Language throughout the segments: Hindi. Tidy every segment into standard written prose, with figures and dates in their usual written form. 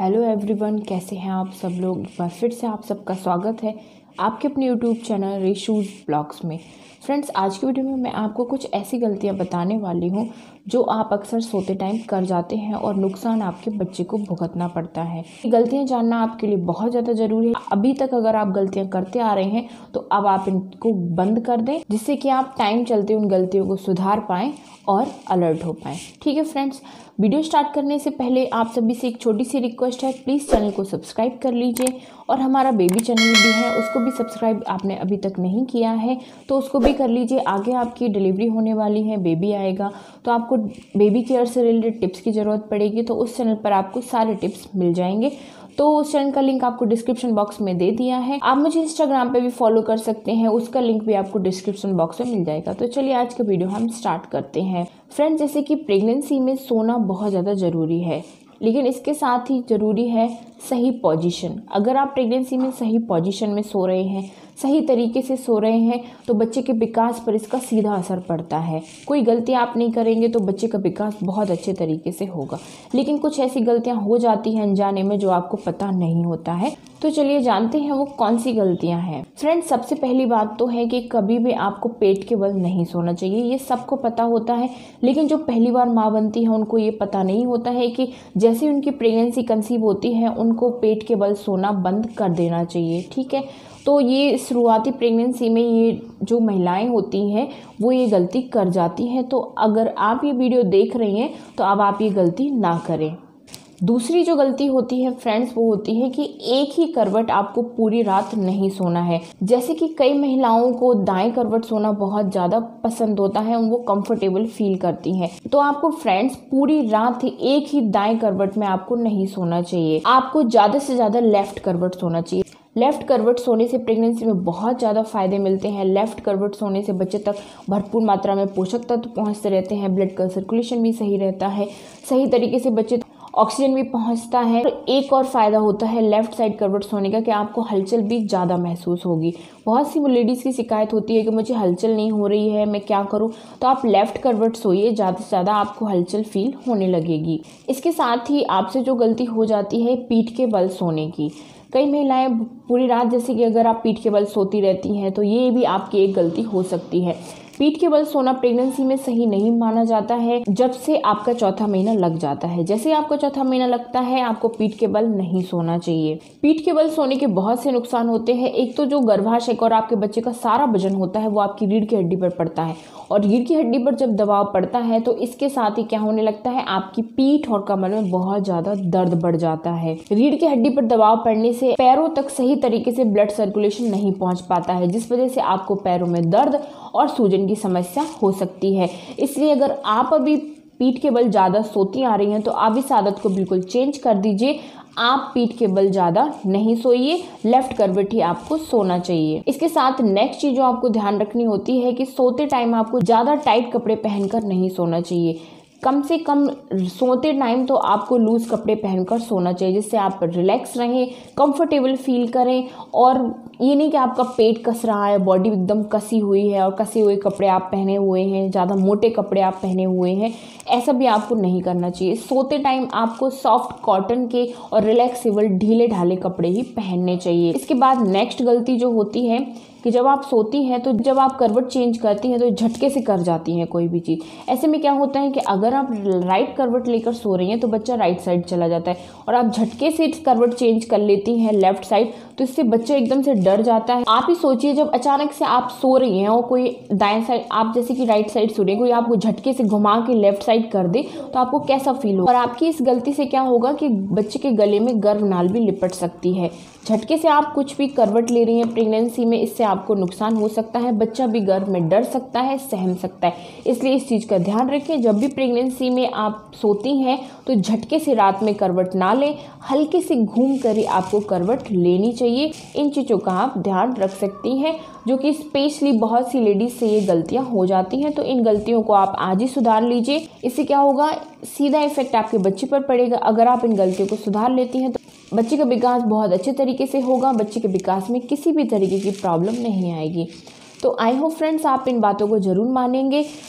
हेलो एवरीवन, कैसे हैं आप सब लोग। एक बार फिर से आप सबका स्वागत है आपके अपने यूट्यूब चैनल रेशूज़ ब्लॉग्स में। फ्रेंड्स, आज की वीडियो में मैं आपको कुछ ऐसी गलतियां बताने वाली हूं जो आप अक्सर सोते टाइम कर जाते हैं और नुकसान आपके बच्चे को भुगतना पड़ता है। ये गलतियां जानना आपके लिए बहुत ज़्यादा ज़रूरी है। अभी तक अगर आप गलतियां करते आ रहे हैं तो अब आप इनको बंद कर दें, जिससे कि आप टाइम चलते उन गलतियों को सुधार पाएँ और अलर्ट हो पाएँ। ठीक है फ्रेंड्स, वीडियो स्टार्ट करने से पहले आप सभी से एक छोटी सी रिक्वेस्ट है, प्लीज़ चैनल को सब्सक्राइब कर लीजिए और हमारा बेबी चैनल भी है, उसको भी सब्सक्राइब आपने अभी तक नहीं किया है तो उसको भी कर लीजिए। आगे आपकी डिलीवरी होने वाली है, बेबी आएगा तो आपको बेबी केयर से रिलेटेड टिप्स की ज़रूरत पड़ेगी, तो उस चैनल पर आपको सारे टिप्स मिल जाएंगे। तो उस चैनल का लिंक आपको डिस्क्रिप्शन बॉक्स में दे दिया है। आप मुझे इंस्टाग्राम पे भी फॉलो कर सकते हैं, उसका लिंक भी आपको डिस्क्रिप्शन बॉक्स में मिल जाएगा। तो चलिए आज का वीडियो हम स्टार्ट करते हैं। फ्रेंड्स, जैसे कि प्रेगनेंसी में सोना बहुत ज़्यादा ज़रूरी है, लेकिन इसके साथ ही ज़रूरी है सही पोजीशन। अगर आप प्रेगनेंसी में सही पोजीशन में सो रहे हैं, सही तरीके से सो रहे हैं, तो बच्चे के विकास पर इसका सीधा असर पड़ता है। कोई गलती आप नहीं करेंगे तो बच्चे का विकास बहुत अच्छे तरीके से होगा, लेकिन कुछ ऐसी गलतियां हो जाती हैं अनजाने में जो आपको पता नहीं होता है। तो चलिए जानते हैं वो कौन सी गलतियां हैं। फ्रेंड्स, सबसे पहली बात तो है कि कभी भी आपको पेट के बल नहीं सोना चाहिए। ये सबको पता होता है, लेकिन जो पहली बार माँ बनती है उनको ये पता नहीं होता है कि जैसे उनकी प्रेगनेंसी कंसीव होती है उनको पेट के बल सोना बंद कर देना चाहिए। ठीक है, तो ये शुरुआती प्रेगनेंसी में ये जो महिलाएं होती हैं वो ये गलती कर जाती हैं। तो अगर आप ये वीडियो देख रही हैं तो अब आप ये गलती ना करें। दूसरी जो गलती होती है फ्रेंड्स, वो होती है कि एक ही करवट आपको पूरी रात नहीं सोना है। जैसे कि कई महिलाओं को दाएं करवट सोना बहुत ज़्यादा पसंद होता है, वो कंफर्टेबल फील करती हैं। तो आपको फ्रेंड्स पूरी रात एक ही दाएं करवट में आपको नहीं सोना चाहिए। आपको ज़्यादा से ज़्यादा लेफ्ट करवट सोना चाहिए। लेफ्ट करवट सोने से प्रेगनेंसी में बहुत ज़्यादा फायदे मिलते हैं। लेफ्ट करवट सोने से बच्चे तक भरपूर मात्रा में पोषक तत्व पहुँचते रहते हैं, ब्लड का सर्कुलेशन भी सही रहता है, सही तरीके से बच्चे ऑक्सीजन भी पहुंचता है। एक और फ़ायदा होता है लेफ़्ट साइड करवट सोने का कि आपको हलचल भी ज़्यादा महसूस होगी। बहुत सी लेडीज़ की शिकायत होती है कि मुझे हलचल नहीं हो रही है, मैं क्या करूं। तो आप लेफ़्ट करवट सोइए, ज़्यादा से ज़्यादा आपको हलचल फील होने लगेगी। इसके साथ ही आपसे जो गलती हो जाती है पीठ के बल सोने की। कई महिलाएं पूरी रात, जैसे कि अगर आप पीठ के बल सोती रहती हैं तो ये भी आपकी एक गलती हो सकती है। पीठ के बल सोना प्रेगनेंसी में सही नहीं माना जाता है जब से आपका चौथा महीना लग जाता है। जैसे ही आपका चौथा महीना लगता है आपको पीठ के बल नहीं सोना चाहिए। पीठ के बल सोने के बहुत से नुकसान होते हैं। एक तो जो गर्भाशय और आपके बच्चे का सारा वजन होता है वो आपकी रीढ़ की हड्डी पर पड़ता है, और रीढ़ की हड्डी पर जब दबाव पड़ता है तो इसके साथ ही क्या होने लगता है, आपकी पीठ और कमर में बहुत ज़्यादा दर्द बढ़ जाता है। रीढ़ की हड्डी पर दबाव पड़ने से पैरों तक सही तरीके से ब्लड सर्कुलेशन नहीं पहुंच पाता है, जिस वजह से आपको पैरों में दर्द और सूजन की समस्या हो सकती है। इसलिए अगर आप अभी पीठ के बल ज़्यादा सोती आ रही हैं तो आप इस आदत को बिल्कुल चेंज कर दीजिए। आप पीठ के बल ज़्यादा नहीं सोइए, लेफ्ट करवट ही आपको सोना चाहिए। इसके साथ नेक्स्ट चीज़ जो आपको ध्यान रखनी होती है कि सोते टाइम आपको ज़्यादा टाइट कपड़े पहनकर नहीं सोना चाहिए। कम से कम सोते टाइम तो आपको लूज़ कपड़े पहनकर सोना चाहिए, जिससे आप रिलैक्स रहें, कंफर्टेबल फील करें। और ये नहीं कि आपका पेट कस रहा है, बॉडी एकदम कसी हुई है और कसे हुए कपड़े आप पहने हुए हैं, ज़्यादा मोटे कपड़े आप पहने हुए हैं, ऐसा भी आपको नहीं करना चाहिए। सोते टाइम आपको सॉफ्ट कॉटन के और रिलैक्सेबल ढीले ढाले कपड़े ही पहनने चाहिए। इसके बाद नेक्स्ट गलती जो होती है कि जब आप सोती हैं तो जब आप करवट चेंज करती हैं तो झटके से कर जाती हैं कोई भी चीज़। ऐसे में क्या होता है कि अगर आप राइट करवट लेकर सो रही हैं तो बच्चा राइट साइड चला जाता है, और आप झटके से करवट चेंज कर लेती हैं लेफ्ट साइड, तो इससे बच्चा एकदम से डर जाता है। आप ही सोचिए, जब अचानक से आप सो रही हैं और कोई दाएं साइड, आप जैसे कि राइट साइड सो रही है, कोई आपको झटके से घुमा के लेफ्ट साइड कर दे तो आपको कैसा फील हो। और आपकी इस गलती से क्या होगा कि बच्चे के गले में गर्भनाल भी लिपट सकती है। झटके से आप कुछ भी करवट ले रही हैं प्रेगनेंसी में, इससे आपको नुकसान हो सकता है। बच्चा भी गर्भ में डर सकता है, सहम सकता है। इसलिए इस चीज़ का ध्यान रखें, जब भी प्रेगनेंसी में आप सोती हैं तो झटके से रात में करवट ना लें, हल्के से घूम कर ही आपको करवट लेनी चाहिए। इन चीज़ों का आप ध्यान रख सकती हैं, जो कि स्पेशली बहुत सी लेडीज से ये गलतियां हो जाती हैं। तो इन गलतियों को आप आज ही सुधार लीजिए। इससे क्या होगा, सीधा इफेक्ट आपके बच्चे पर पड़ेगा। अगर आप इन गलतियों को सुधार लेती हैं तो बच्चे का विकास बहुत अच्छे तरीके से होगा, बच्चे के विकास में किसी भी तरीके की प्रॉब्लम नहीं आएगी। तो आई होप फ्रेंड्स आप इन बातों को ज़रूर मानेंगे।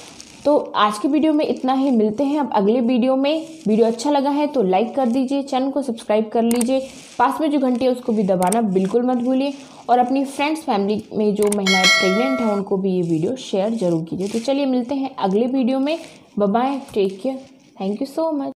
तो आज की वीडियो में इतना ही, मिलते हैं अब अगले वीडियो में। वीडियो अच्छा लगा है तो लाइक कर दीजिए, चैनल को सब्सक्राइब कर लीजिए, पास में जो घंटी है उसको भी दबाना बिल्कुल मत भूलिए, और अपनी फ्रेंड्स फैमिली में जो महिलाएं प्रेग्नेंट हैं उनको भी ये वीडियो शेयर जरूर कीजिए। तो चलिए मिलते हैं अगले वीडियो में। Bye bye, take care, thank you so much.